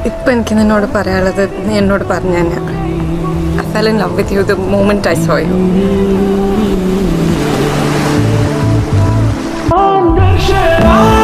ഇപ്പം എനിക്ക് നിന്നോട് പറയാനുള്ളത് നീ എന്നോട് പറഞ്ഞു തന്നെ. I fell in love with you the moment I saw you. DARSHANA